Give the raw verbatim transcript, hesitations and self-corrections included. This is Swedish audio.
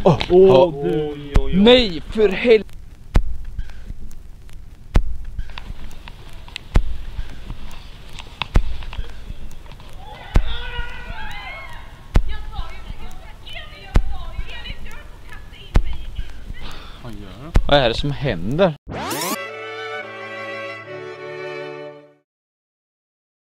Åh, oh, oh, oh, nej, för helvete. Vad är det som händer?